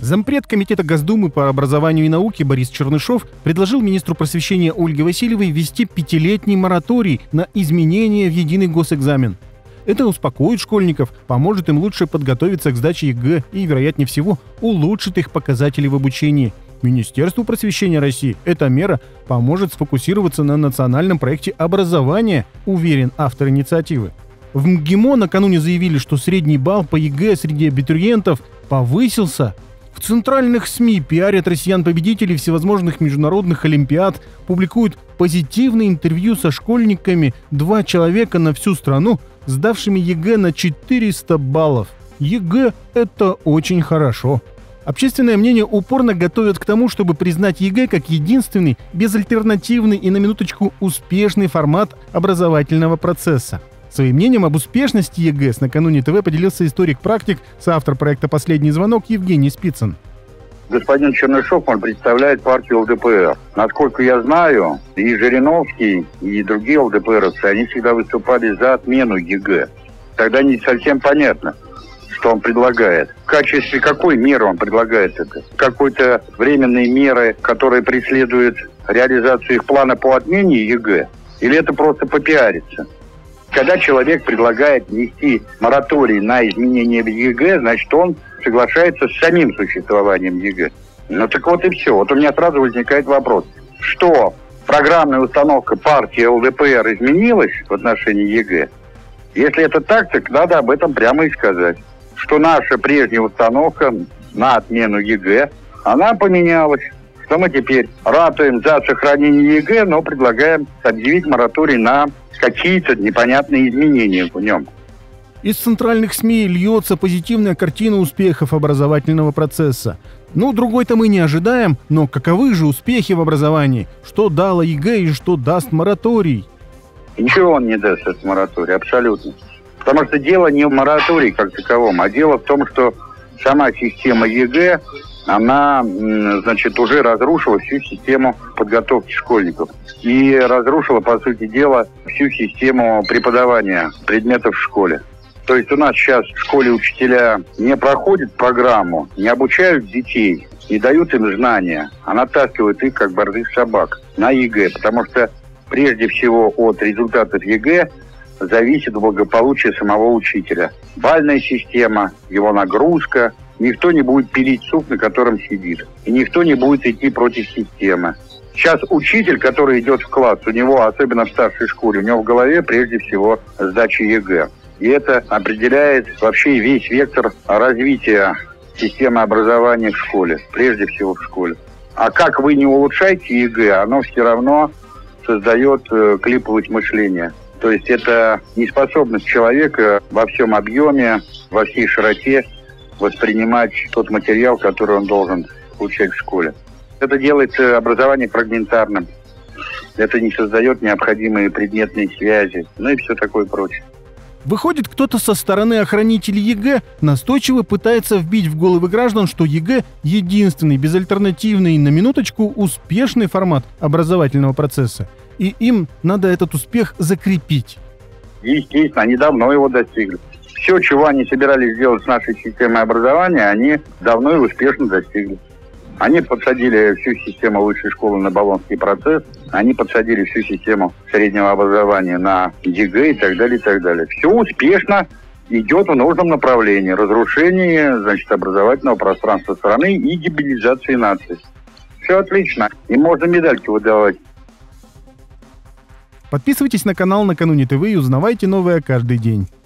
Зампред Комитета Госдумы по образованию и науке Борис Чернышов предложил министру просвещения Ольге Васильевой ввести 5-летний мораторий на изменения в единый госэкзамен. Это успокоит школьников, поможет им лучше подготовиться к сдаче ЕГЭ и, вероятнее всего, улучшит их показатели в обучении. Министерству просвещения России эта мера поможет сфокусироваться на национальном проекте образования, уверен автор инициативы. В МГИМО накануне заявили, что средний балл по ЕГЭ среди абитуриентов повысился. В центральных СМИ пиарят россиян-победителей всевозможных международных олимпиад, публикуют позитивные интервью со школьниками, 2 человека на всю страну, сдавшими ЕГЭ на 400 баллов. ЕГЭ – это очень хорошо. Общественное мнение упорно готовят к тому, чтобы признать ЕГЭ как единственный, безальтернативный и, на минуточку, успешный формат образовательного процесса. Своим мнением об успешности ЕГЭ с накануне ТВ поделился историк-практик, соавтор проекта «Последний звонок» Евгений Спицын. Господин Чернышов, он представляет партию ЛДПР. Насколько я знаю, и Жириновский, и другие ЛДПРовцы, они всегда выступали за отмену ЕГЭ. Тогда не совсем понятно, что он предлагает. В качестве какой меры он предлагает это? Какой-то временной меры, которая преследует реализацию их плана по отмене ЕГЭ? Или это просто попиариться? Когда человек предлагает ввести мораторий на изменение в ЕГЭ, значит, он соглашается с самим существованием ЕГЭ. Ну так вот и все. Вот у меня сразу возникает вопрос. Что программная установка партии ЛДПР изменилась в отношении ЕГЭ? Если это так надо об этом прямо и сказать. Что наша прежняя установка на отмену ЕГЭ, она поменялась. Что мы теперь ратуем за сохранение ЕГЭ, но предлагаем объявить мораторий на какие-то непонятные изменения в нем. Из центральных СМИ льется позитивная картина успехов образовательного процесса. Другой-то мы не ожидаем, но каковы же успехи в образовании? Что дало ЕГЭ и что даст мораторий? Ничего он не даст, этот мораторий, абсолютно. Потому что дело не в моратории как таковом, а дело в том, что сама система ЕГЭ, она, уже разрушила всю систему подготовки школьников. И разрушила, по сути дела, всю систему преподавания предметов в школе. То есть у нас сейчас в школе учителя не проходят программу, не обучают детей, не дают им знания, а натаскивают их, как борзых собак, на ЕГЭ. Потому что прежде всего от результатов ЕГЭ зависит благополучие самого учителя. Бальная система, его нагрузка. Никто не будет пилить суп, на котором сидит. И никто не будет идти против системы. Сейчас учитель, который идет в класс, у него, особенно в старшей школе, у него в голове прежде всего сдача ЕГЭ. И это определяет вообще весь вектор развития системы образования в школе, прежде всего в школе. А как вы не улучшаете ЕГЭ, оно все равно создает клиповость мышления. То есть это неспособность человека во всем объеме, во всей широте воспринимать тот материал, который он должен получать в школе. Это делает образование фрагментарным. Это не создает необходимые предметные связи, и все такое прочее. Выходит, кто-то со стороны охранителей ЕГЭ настойчиво пытается вбить в головы граждан, что ЕГЭ – единственный, безальтернативный, на минуточку, успешный формат образовательного процесса. И им надо этот успех закрепить. Естественно, они давно его достигли. Все, чего они собирались сделать с нашей системой образования, они давно и успешно достигли. Они подсадили всю систему высшей школы на Болонский процесс, они подсадили всю систему среднего образования на ЕГЭ и так далее, и так далее. Все успешно идет в нужном направлении. Разрушение, образовательного пространства страны и дебилизации нации. Все отлично. И можно медальки выдавать. Подписывайтесь на канал «Накануне ТВ» и узнавайте новое каждый день.